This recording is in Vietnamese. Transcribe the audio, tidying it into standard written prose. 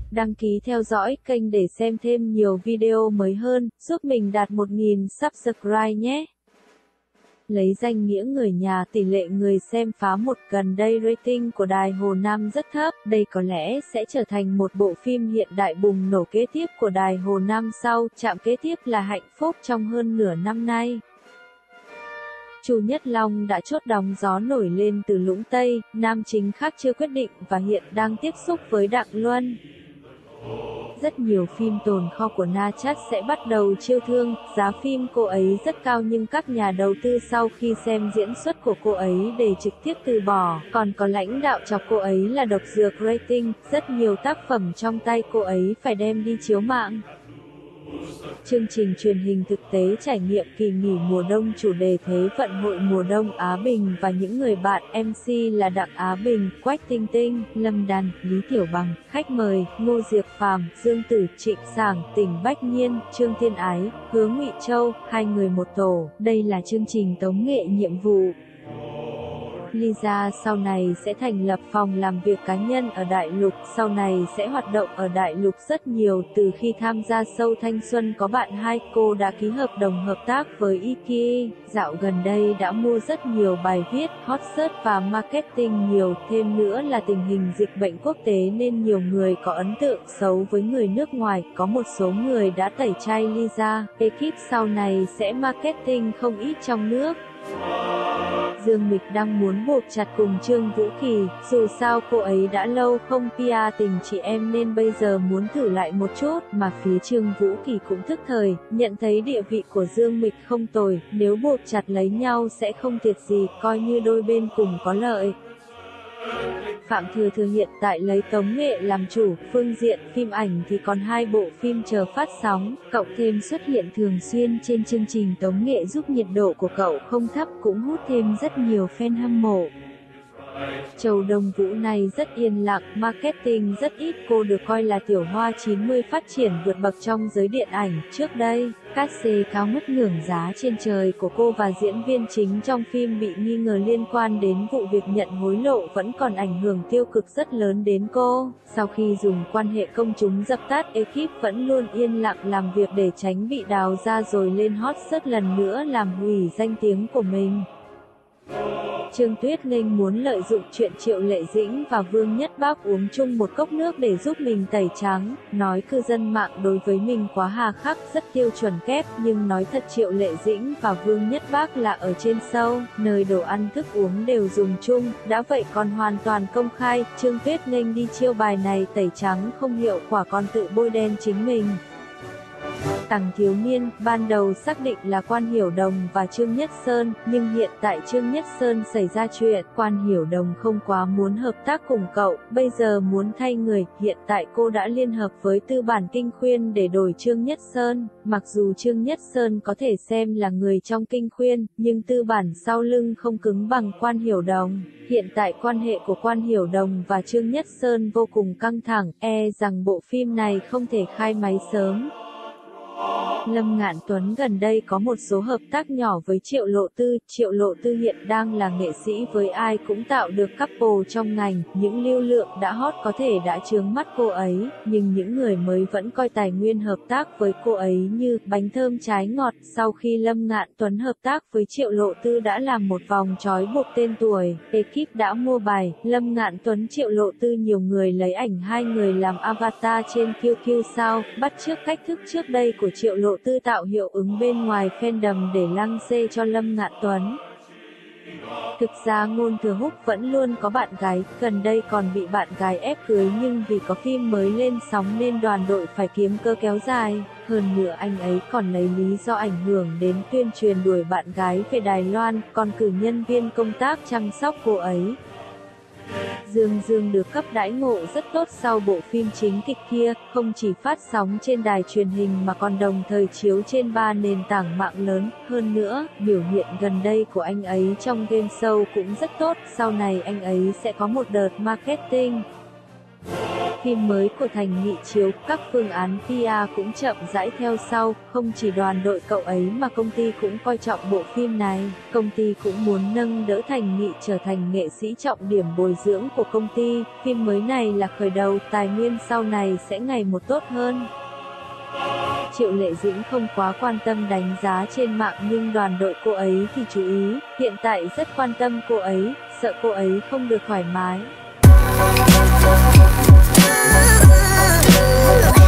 đăng ký theo dõi kênh để xem thêm nhiều video mới hơn, giúp mình đạt 1000 subscribe nhé. Lấy danh nghĩa người nhà, tỷ lệ người xem phá 1 gần đây rating của Đài Hồ Nam rất thấp, đây có lẽ sẽ trở thành một bộ phim hiện đại bùng nổ kế tiếp của Đài Hồ Nam sau, chạm kế tiếp là Hạnh Phúc trong hơn nửa năm nay. Chu Nhất Long đã chốt đóng gió nổi lên từ Lũng Tây, nam chính khác chưa quyết định và hiện đang tiếp xúc với Đặng Luân. Rất nhiều phim tồn kho của Na Chát sẽ bắt đầu chiêu thương, giá phim cô ấy rất cao nhưng các nhà đầu tư sau khi xem diễn xuất của cô ấy để trực tiếp từ bỏ, còn có lãnh đạo chọc cô ấy là độc dược rating, rất nhiều tác phẩm trong tay cô ấy phải đem đi chiếu mạng. Chương trình truyền hình thực tế trải nghiệm kỳ nghỉ mùa đông chủ đề Thế vận hội mùa đông Á Bình và những người bạn MC là Đặng Á Bình, Quách Tinh Tinh, Lâm Đan, Lý Tiểu Bằng, khách mời, Ngô Diệp Phàm, Dương Tử, Trịnh Sảng, Tỉnh Bách Nhiên, Trương Thiên Ái, Hứa Ngụy Châu, hai người một tổ, đây là chương trình tống nghệ nhiệm vụ. Lisa sau này sẽ thành lập phòng làm việc cá nhân ở Đại Lục, sau này sẽ hoạt động ở Đại Lục rất nhiều. Từ khi tham gia show Thanh Xuân có bạn hai, cô đã ký hợp đồng hợp tác với Iki. Dạo gần đây đã mua rất nhiều bài viết, hot search và marketing nhiều, thêm nữa là tình hình dịch bệnh quốc tế nên nhiều người có ấn tượng xấu với người nước ngoài, có một số người đã tẩy chay Lisa. Ekip sau này sẽ marketing không ít trong nước. Dương Mịch đang muốn buộc chặt cùng Trương Vũ Kỳ, dù sao cô ấy đã lâu không PR tình chị em nên bây giờ muốn thử lại một chút, mà phía Trương Vũ Kỳ cũng thức thời, nhận thấy địa vị của Dương Mịch không tồi, nếu buộc chặt lấy nhau sẽ không thiệt gì, coi như đôi bên cùng có lợi. Phạm Thừa Thừa hiện tại lấy tống nghệ làm chủ, phương diện phim ảnh thì còn 2 bộ phim chờ phát sóng, cộng thêm xuất hiện thường xuyên trên chương trình tống nghệ giúp nhiệt độ của cậu không thấp cũng hút thêm rất nhiều fan hâm mộ. Châu Đông Vũ này rất yên lặng, marketing rất ít, cô được coi là tiểu hoa 90 phát triển vượt bậc trong giới điện ảnh. Trước đây, cát xê cao ngất ngưởng giá trên trời của cô và diễn viên chính trong phim bị nghi ngờ liên quan đến vụ việc nhận hối lộ vẫn còn ảnh hưởng tiêu cực rất lớn đến cô. Sau khi dùng quan hệ công chúng dập tắt, ekip vẫn luôn yên lặng làm việc để tránh bị đào ra rồi lên hot search lần nữa làm hủy danh tiếng của mình. Trương Tuyết Nghênh muốn lợi dụng chuyện Triệu Lệ Dĩnh và Vương Nhất Bác uống chung một cốc nước để giúp mình tẩy trắng, nói cư dân mạng đối với mình quá hà khắc, rất tiêu chuẩn kép, nhưng nói thật Triệu Lệ Dĩnh và Vương Nhất Bác là ở trên show, nơi đồ ăn thức uống đều dùng chung, đã vậy còn hoàn toàn công khai. Trương Tuyết Nghênh đi chiêu bài này tẩy trắng không hiệu quả còn tự bôi đen chính mình. Tằng Thiếu Niên, ban đầu xác định là Quan Hiểu Đồng và Trương Nhất Sơn, nhưng hiện tại Trương Nhất Sơn xảy ra chuyện, Quan Hiểu Đồng không quá muốn hợp tác cùng cậu, bây giờ muốn thay người, hiện tại cô đã liên hợp với tư bản Kinh Khuyên để đổi Trương Nhất Sơn, mặc dù Trương Nhất Sơn có thể xem là người trong Kinh Khuyên, nhưng tư bản sau lưng không cứng bằng Quan Hiểu Đồng. Hiện tại quan hệ của Quan Hiểu Đồng và Trương Nhất Sơn vô cùng căng thẳng, rằng bộ phim này không thể khai máy sớm. Lâm Ngạn Tuấn gần đây có một số hợp tác nhỏ với Triệu Lộ Tư. Triệu Lộ Tư hiện đang là nghệ sĩ với ai cũng tạo được couple trong ngành, những lưu lượng đã hot có thể đã chướng mắt cô ấy, nhưng những người mới vẫn coi tài nguyên hợp tác với cô ấy như bánh thơm trái ngọt. Sau khi Lâm Ngạn Tuấn hợp tác với Triệu Lộ Tư đã làm một vòng trói buộc tên tuổi, ekip đã mua bài, Lâm Ngạn Tuấn Triệu Lộ Tư nhiều người lấy ảnh hai người làm avatar trên QQ sao, bắt chước cách thức trước đây của Triệu Lộ Tư tạo hiệu ứng bên ngoài fandom để lăng xê cho Lâm Ngạn Tuấn. Thực ra Ngôn Thừa Húc vẫn luôn có bạn gái, gần đây còn bị bạn gái ép cưới nhưng vì có phim mới lên sóng nên đoàn đội phải kiếm cơ kéo dài. Hơn nữa anh ấy còn lấy lý do ảnh hưởng đến tuyên truyền đuổi bạn gái về Đài Loan, còn cử nhân viên công tác chăm sóc cô ấy. Dương Dương được cấp đãi ngộ rất tốt sau bộ phim chính kịch kia, không chỉ phát sóng trên đài truyền hình mà còn đồng thời chiếu trên 3 nền tảng mạng lớn. Hơn nữa, biểu hiện gần đây của anh ấy trong game show cũng rất tốt, sau này anh ấy sẽ có một đợt marketing. phim mới của Thành Nghị chiếu, các phương án PR cũng chậm rãi theo sau, không chỉ đoàn đội cậu ấy mà công ty cũng coi trọng bộ phim này, công ty cũng muốn nâng đỡ Thành Nghị trở thành nghệ sĩ trọng điểm bồi dưỡng của công ty, phim mới này là khởi đầu, tài nguyên sau này sẽ ngày một tốt hơn. Triệu Lệ Dĩnh không quá quan tâm đánh giá trên mạng nhưng đoàn đội cô ấy thì chú ý, hiện tại rất quan tâm cô ấy, sợ cô ấy không được thoải mái.